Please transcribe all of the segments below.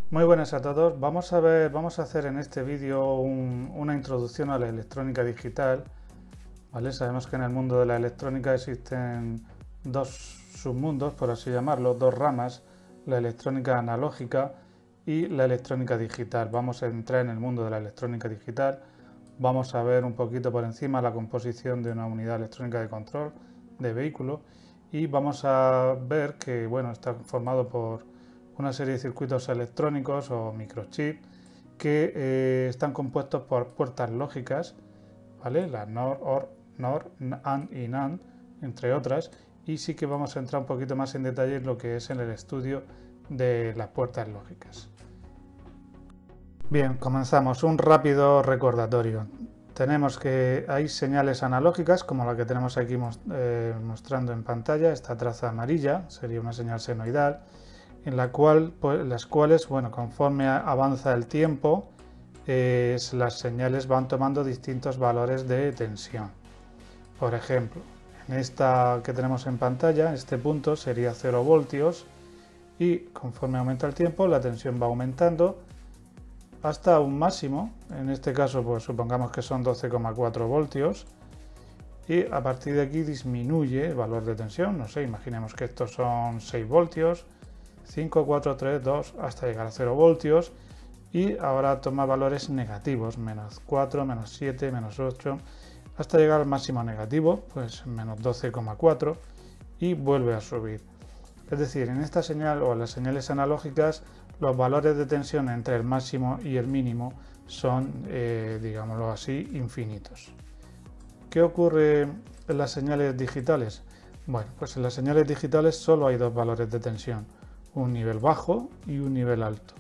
Muy buenas a todos. Vamos a hacer en este vídeo una introducción a la electrónica digital. ¿Vale? Sabemos que en el mundo de la electrónica existen dos submundos, por así llamarlo, dos ramas, la electrónica analógica y la electrónica digital. Vamos a entrar en el mundo de la electrónica digital. Vamos a ver un poquito por encima la composición de una unidad electrónica de control de vehículo y vamos a ver que bueno, está formado por una serie de circuitos electrónicos o microchips que están compuestos por puertas lógicas, ¿vale? Las NOR, OR, NOR, AND y NAND, entre otras, y sí que vamos a entrar un poquito más en detalle en lo que es en el estudio de las puertas lógicas. Bien, comenzamos. Un rápido recordatorio. Tenemos que hay señales analógicas, como la que tenemos aquí mostrando en pantalla, esta traza amarilla, sería una señal senoidal, en las cuales, bueno, conforme avanza el tiempo, las señales van tomando distintos valores de tensión. Por ejemplo, en esta que tenemos en pantalla, este punto sería 0 voltios y conforme aumenta el tiempo, la tensión va aumentando hasta un máximo, en este caso pues supongamos que son 12,4 voltios, y a partir de aquí disminuye el valor de tensión, no sé, imaginemos que estos son 6 voltios, 5, 4, 3, 2, hasta llegar a 0 voltios, y ahora toma valores negativos, menos 4, menos 7, menos 8, hasta llegar al máximo negativo, pues menos 12,4, y vuelve a subir. Es decir, en esta señal o en las señales analógicas, los valores de tensión entre el máximo y el mínimo son, digámoslo así, infinitos. ¿Qué ocurre en las señales digitales? Bueno, pues en las señales digitales solo hay dos valores de tensión, un nivel bajo y un nivel alto.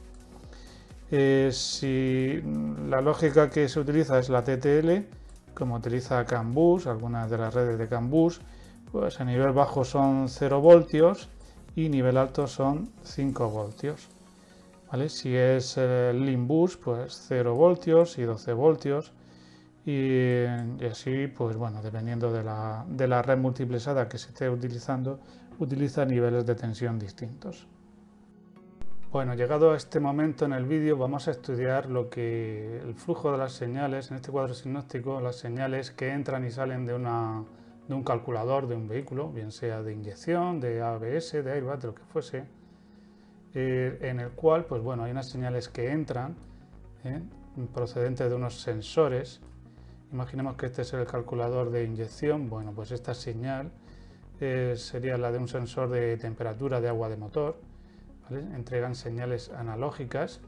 Si la lógica que se utiliza es la TTL, como utiliza CAN bus, algunas de las redes de CAN bus, pues a nivel bajo son 0 voltios y nivel alto son 5 voltios. ¿Vale? Si es el LIN bus, pues 0 voltios y 12 voltios. Y así, pues bueno, dependiendo de la red multiplexada que se esté utilizando, utiliza niveles de tensión distintos. Bueno, llegado a este momento en el vídeo vamos a estudiar el flujo de las señales, en este cuadro sinóptico, las señales que entran y salen de un calculador de un vehículo, bien sea de inyección, de ABS, de airbag, de lo que fuese, en el cual, pues bueno, hay unas señales que entran procedentes de unos sensores. Imaginemos que este es el calculador de inyección. Bueno, pues esta señal sería la de un sensor de temperatura de agua de motor, ¿vale? Entregan señales analógicas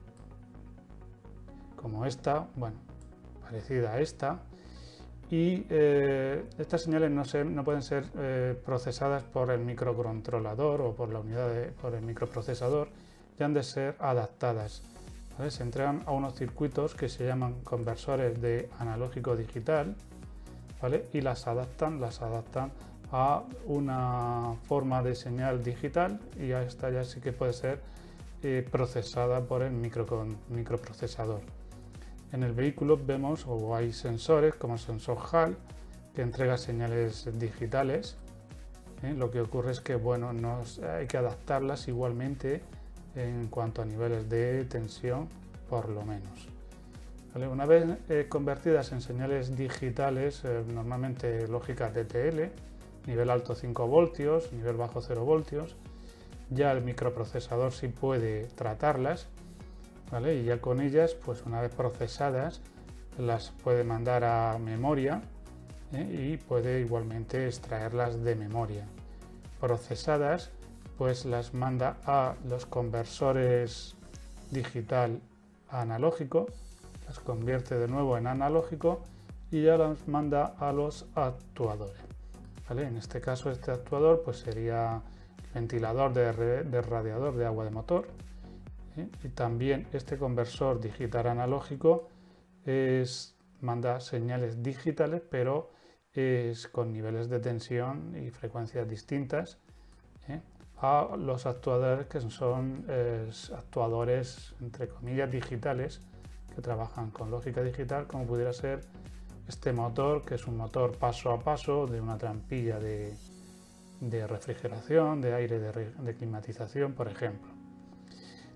como esta, bueno, parecida a esta, y estas señales no pueden ser procesadas por el microcontrolador o por por el microprocesador, y han de ser adaptadas, ¿vale? Se entregan a unos circuitos que se llaman conversores de analógico digital, ¿vale? Y las adaptan a una forma de señal digital, y esta ya sí que puede ser procesada por el microprocesador. En el vehículo vemos o hay sensores como el sensor Hall que entrega señales digitales. Lo que ocurre es que bueno, hay que adaptarlas igualmente en cuanto a niveles de tensión, por lo menos. ¿Vale? Una vez convertidas en señales digitales, normalmente lógica TTL, nivel alto 5 voltios, nivel bajo 0 voltios, ya el microprocesador sí puede tratarlas, ¿vale? Y ya con ellas, pues una vez procesadas, las puede mandar a memoria y puede igualmente extraerlas de memoria. Procesadas, pues las manda a los conversores digital a analógico, las convierte de nuevo en analógico y ya las manda a los actuadores, ¿vale? En este caso, este actuador pues sería el ventilador de radiador de agua de motor. Y también este conversor digital analógico manda señales digitales, pero es con niveles de tensión y frecuencias distintas a los actuadores, que son actuadores entre comillas digitales, que trabajan con lógica digital, como pudiera ser este motor, que es un motor paso a paso de una trampilla de refrigeración, de aire, de climatización, por ejemplo.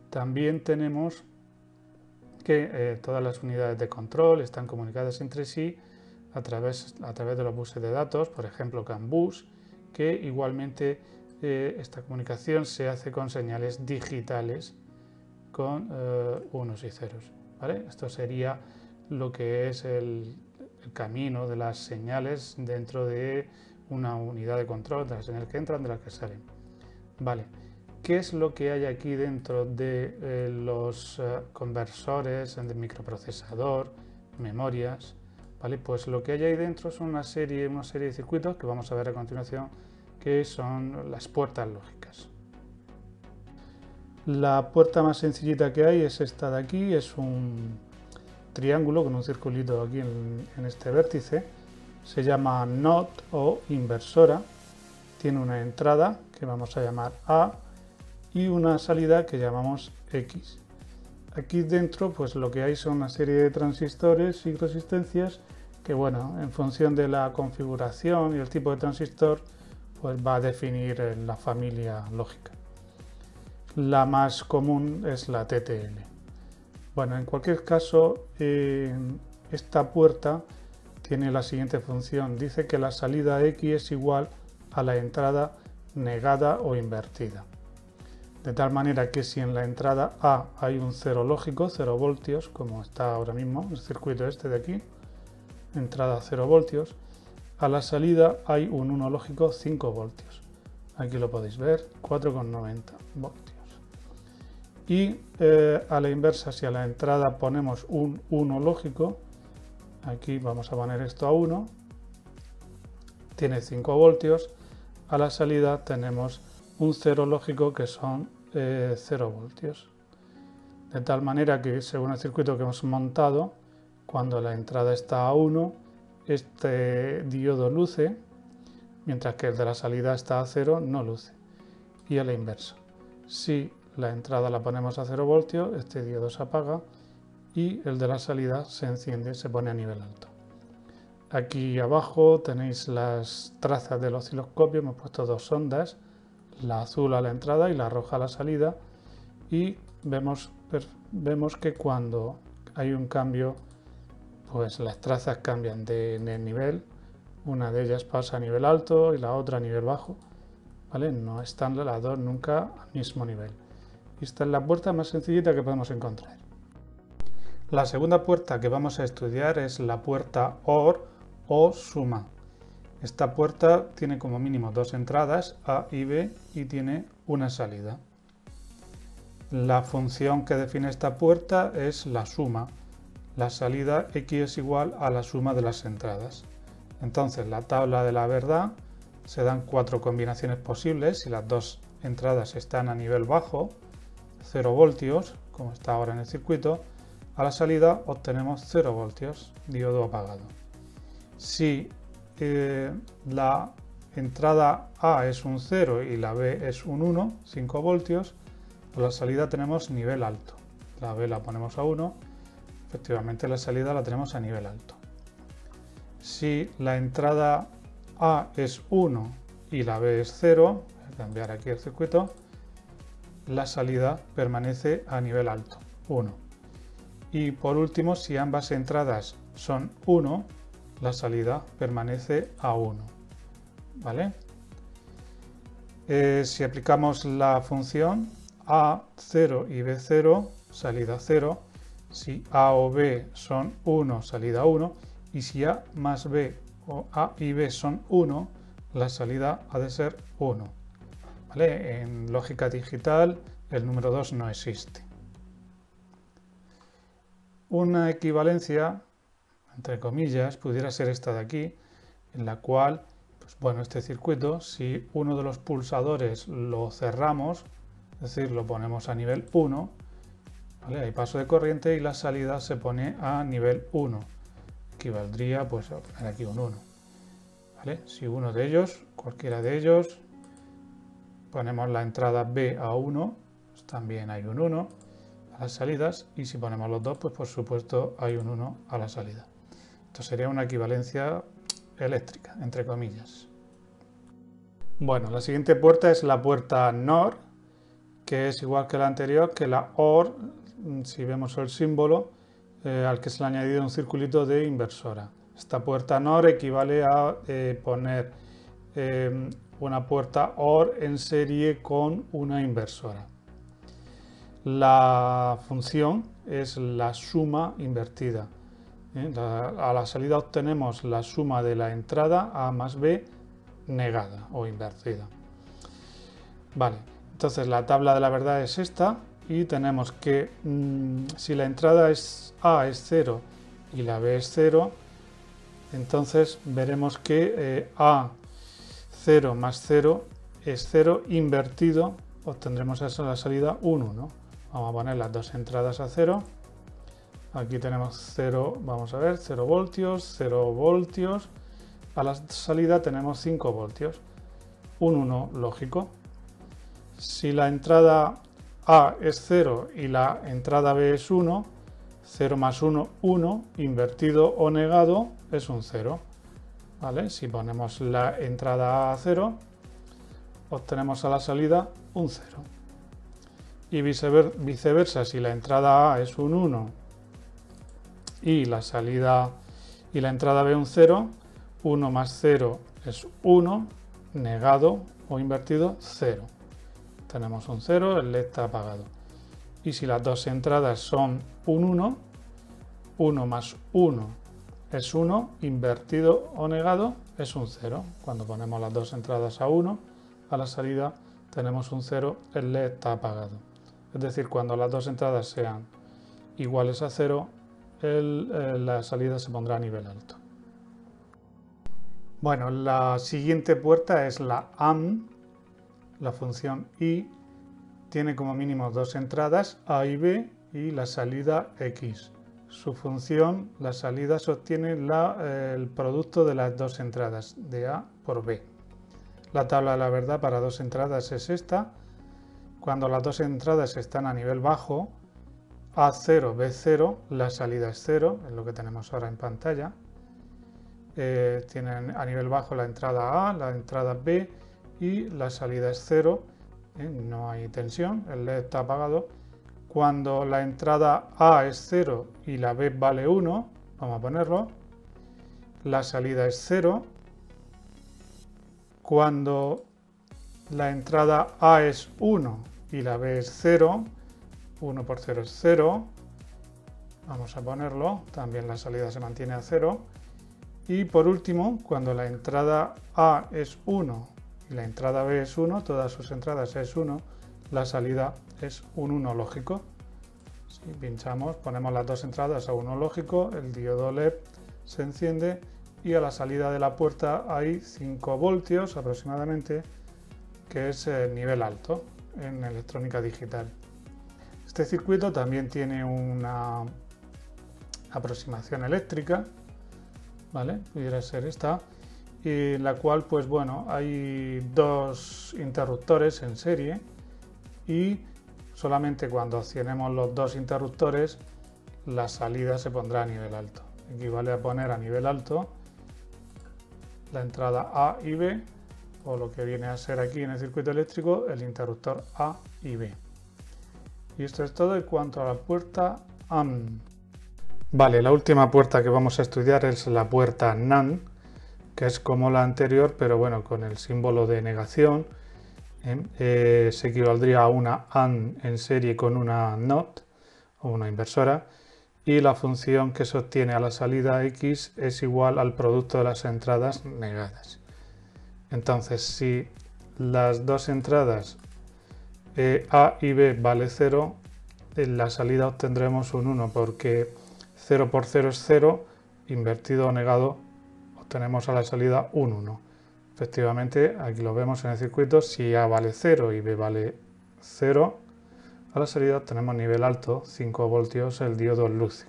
también tenemos que todas las unidades de control están comunicadas entre sí a través de los buses de datos, por ejemplo CAN bus, que igualmente esta comunicación se hace con señales digitales con unos y ceros, ¿vale? Esto sería lo que es el camino de las señales dentro de una unidad de control, de las señales que entran, de las que salen. Vale, ¿qué es lo que hay aquí dentro de los conversores, del microprocesador, memorias? Vale, pues lo que hay ahí dentro son una serie de circuitos que vamos a ver a continuación, que son las puertas lógicas. La puerta más sencillita que hay es esta de aquí, es un triángulo con un circulito aquí en este vértice, se llama NOT o inversora, tiene una entrada que vamos a llamar A y una salida que llamamos X. Aquí dentro pues lo que hay son una serie de transistores y resistencias que, bueno, en función de la configuración y el tipo de transistor pues va a definir la familia lógica. La más común es la TTL. Bueno, en cualquier caso, esta puerta tiene la siguiente función. Dice que la salida X es igual a la entrada negada o invertida. De tal manera que si en la entrada A hay un cero lógico, 0 voltios, como está ahora mismo el circuito este de aquí, entrada 0 voltios, a la salida hay un 1 lógico, 5 voltios. Aquí lo podéis ver, 4,90 voltios. Y a la inversa, si a la entrada ponemos un 1 lógico, aquí vamos a poner esto a 1, tiene 5 voltios, a la salida tenemos un 0 lógico que son 0 voltios. De tal manera que según el circuito que hemos montado, cuando la entrada está a 1, este diodo luce, mientras que el de la salida está a 0, no luce. Y a la inversa. Si la entrada la ponemos a 0 voltios, este diodo se apaga y el de la salida se enciende, se pone a nivel alto. Aquí abajo tenéis las trazas del osciloscopio, hemos puesto dos ondas, la azul a la entrada y la roja a la salida, y vemos que cuando hay un cambio, pues las trazas cambian de nivel, una de ellas pasa a nivel alto y la otra a nivel bajo, ¿vale? No están las dos nunca al mismo nivel. Esta es la puerta más sencillita que podemos encontrar. La segunda puerta que vamos a estudiar es la puerta OR o suma. Esta puerta tiene como mínimo dos entradas, A y B, y tiene una salida. La función que define esta puerta es la suma. La salida X es igual a la suma de las entradas. Entonces, la tabla de la verdad se dan 4 combinaciones posibles si las dos entradas están a nivel bajo, 0 voltios, como está ahora en el circuito. A la salida obtenemos 0 voltios, diodo apagado. Si la entrada A es un 0 y la B es un 1, 5 voltios, a la salida tenemos nivel alto. La B la ponemos a 1, efectivamente la salida la tenemos a nivel alto. Si la entrada A es 1 y la B es 0, voy a cambiar aquí el circuito, la salida permanece a nivel alto, 1. Y por último, si ambas entradas son 1, la salida permanece a 1. ¿Vale? Si aplicamos la función A0 y B0, salida 0, si A o B son 1, salida 1, y si A más B o A y B son 1, la salida ha de ser 1. ¿Vale? En lógica digital el número 2 no existe. Una equivalencia, entre comillas, pudiera ser esta de aquí, en la cual, pues bueno, este circuito, si uno de los pulsadores lo cerramos, es decir, lo ponemos a nivel 1, ¿vale? Hay paso de corriente y la salida se pone a nivel 1. Equivaldría pues a poner aquí un 1. ¿Vale? Si uno de ellos, cualquiera de ellos, ponemos la entrada B a 1, pues también hay un 1 a las salidas, y si ponemos los dos, pues por supuesto hay un 1 a la salida. Esto sería una equivalencia eléctrica, entre comillas. Bueno, la siguiente puerta es la puerta NOR, que es igual que la anterior, que la OR, si vemos el símbolo, al que se le ha añadido un circulito de inversora. Esta puerta NOR equivale a poner una puerta OR en serie con una inversora. La función es la suma invertida. A la salida obtenemos la suma de la entrada A más B negada o invertida. Vale, entonces la tabla de la verdad es esta y tenemos que si la entrada A es 0 y la B es 0, entonces veremos que A 0 más 0 es 0 invertido, obtendremos a la salida un 1. Vamos a poner las dos entradas a 0. Aquí tenemos 0, vamos a ver, 0 voltios, 0 voltios. A la salida tenemos 5 voltios. Un 1 lógico. Si la entrada A es 0 y la entrada B es 1, 0 más 1, 1, invertido o negado es un 0. ¿Vale? Si ponemos la entrada A 0, obtenemos a la salida un 0. Y viceversa, si la entrada A es un 1 y la salida y la entrada B un 0, 1 más 0 es 1, negado o invertido 0. Tenemos un 0, el LED está apagado. Y si las dos entradas son un 1, 1 más 1 es 1, invertido o negado es un 0. Cuando ponemos las dos entradas a 1, a la salida tenemos un 0, el LED está apagado. Es decir, cuando las dos entradas sean iguales a 0, la salida se pondrá a nivel alto. Bueno, la siguiente puerta es la AND, la función I, tiene como mínimo dos entradas, A y B, y la salida X. Su función, la salida sostiene el producto de las dos entradas, de A por B. La tabla de la verdad para dos entradas es esta. Cuando las dos entradas están a nivel bajo, A0, B0, la salida es 0, es lo que tenemos ahora en pantalla. Tienen a nivel bajo la entrada A, la entrada B y la salida es 0. No hay tensión, el LED está apagado. Cuando la entrada A es 0 y la B vale 1, vamos a ponerlo, la salida es 0. Cuando la entrada A es 1 y la B es 0, 1 por 0 es 0, vamos a ponerlo, también la salida se mantiene a 0. Y por último, cuando la entrada A es 1 y la entrada B es 1, todas sus entradas es 1, la salida es un 1 lógico. Si pinchamos, ponemos las dos entradas a 1 lógico, el diodo LED se enciende y a la salida de la puerta hay 5 voltios aproximadamente, que es el nivel alto en electrónica digital. Este circuito también tiene una aproximación eléctrica, ¿vale? Pudiera ser esta, y en la cual, pues bueno, hay dos interruptores en serie y solamente cuando accionemos los dos interruptores la salida se pondrá a nivel alto. Equivale a poner a nivel alto la entrada A y B, o lo que viene a ser aquí en el circuito eléctrico el interruptor A y B. Y esto es todo en cuanto a la puerta AND. Vale, la última puerta que vamos a estudiar es la puerta NAND, que es como la anterior, pero bueno, con el símbolo de negación. Se equivaldría a una AND en serie con una NOT o una inversora, y la función que sostiene a la salida X es igual al producto de las entradas negadas. Entonces, si las dos entradas A y B vale 0, en la salida obtendremos un 1, porque 0 por 0 es 0, invertido o negado, obtenemos a la salida un 1. Efectivamente, aquí lo vemos en el circuito, si A vale 0 y B vale 0, a la salida obtenemos nivel alto, 5 voltios, el diodo luce.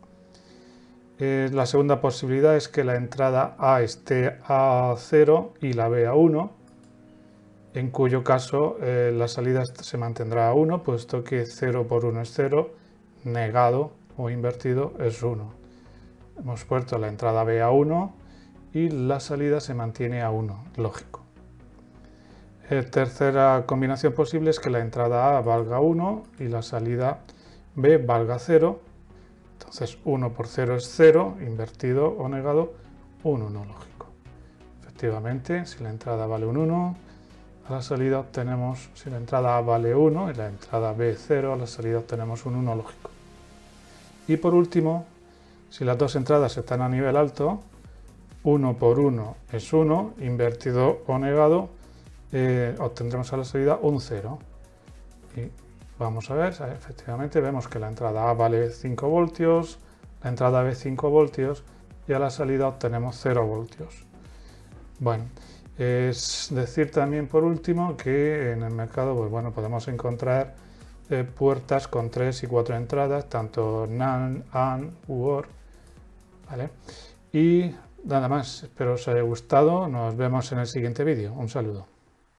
La segunda posibilidad es que la entrada A esté a 0 y la B a 1, en cuyo caso la salida se mantendrá a 1, puesto que 0 por 1 es 0, negado o invertido es 1. Hemos puesto la entrada B a 1 y la salida se mantiene a 1, lógico. Tercera combinación posible es que la entrada A valga 1 y la salida B valga 0. Entonces 1 por 0 es 0, invertido o negado, un 1 lógico. Efectivamente, si la entrada vale un 1, a la salida obtenemos, si la entrada A vale 1 y la entrada B 0, a la salida obtenemos un 1 lógico. Y por último, si las dos entradas están a nivel alto, 1 por 1 es 1, invertido o negado, obtendremos a la salida un 0. Y vamos a ver, efectivamente vemos que la entrada A vale 5 voltios, la entrada B 5 voltios y a la salida obtenemos 0 voltios. Bueno, es decir también por último que en el mercado pues bueno, podemos encontrar puertas con 3 y 4 entradas, tanto NAND, AND u OR, ¿vale? Y nada más, espero os haya gustado, nos vemos en el siguiente vídeo. Un saludo.